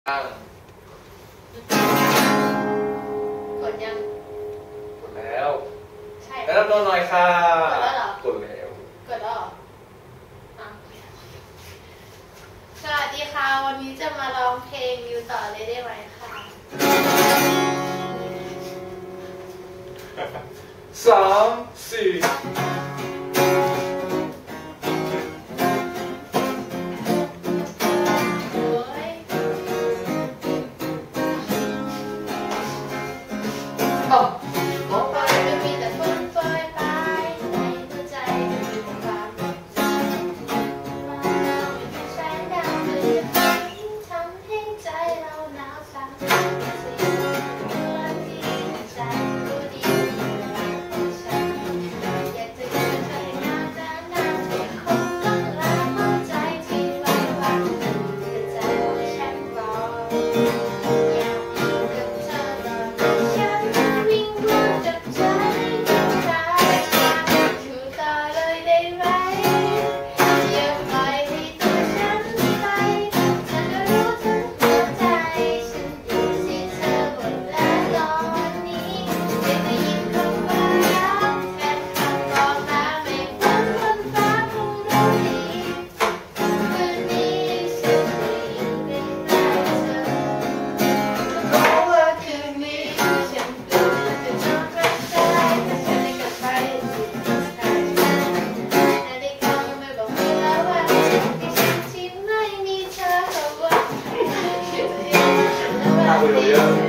ตั้งกดยังกดแล้วใช่แนะนำตัวหน่อยค่ะกดแล้วเหรอกดแล้วกดแล้วเหรอสวัสดีค่ะวันนี้จะมาร้องเพลงมิวต่อเลยได้ไหมค่ะ 3 4 มองไปไม่มีแต่ฝนโปรยปลายในหัวใจไม่มีแต่ความไม่มีแสงดาวเลยทำให้ใจเราหนาวสั่นสิ่งที่ใจรู้ดีของฉันอยากจะเดินไปนานแต่นานที่คงต้องลาหัวใจที่ไว้วางแต่ใจของฉันรออยากอยู่กับเธอตลอดฉันวิ่งวนกับใจตายอยู่ต่อเลยได้ไหมอย่าปล่อยให้ตัวฉันไปฉันก็รู้ทั้งหัวใจฉันอยู่ที่เธอหมดแล้วตอนนี้ไม่ได้ยินคำว่ารักแค่คำบอกลาไม่พ้นบนฟ้าคงรู้ดีคืนนี้ฉันไม่อยู่ใกล้ๆเธอเพราะว่าคืนนี้ฉันกลัวจะนอนไม่ได้ถ้าฉันได้กลับไปนาฬิกาก็ไม่บอกเวลาวันที่ฉันที่ไม่มีเธอเพราะว่าคิดเองแล้ววันนี้